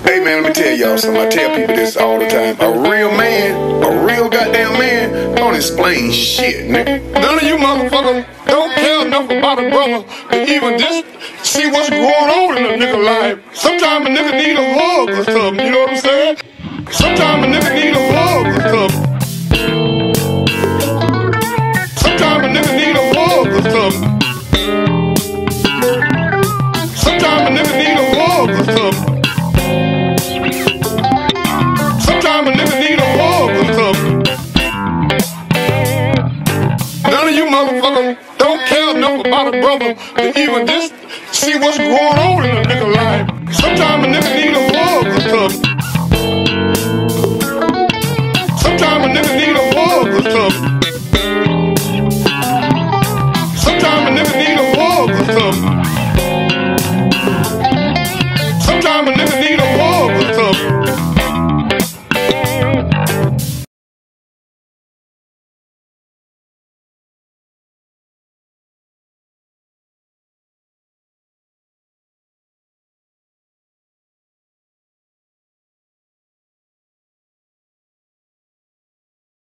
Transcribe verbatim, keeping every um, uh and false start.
Hey man, let me tell y'all something. I tell people this all the time. A real man, a real goddamn man, don't explain shit, nigga. None of you motherfuckers don't care enough about a brother to even just see what's going on in a nigga life. Sometimes a nigga need a hug or something, you know what I'm saying? Sometimes a nigga need a hug or something. Sometimes a nigga need a hug or something. Sometimes a nigga need a hug or something. Sometimes a nigga need a hug or something. None of you motherfuckers don't care enough about a brother to even just see what's going on in a nigga life. Sometimes a nigga need a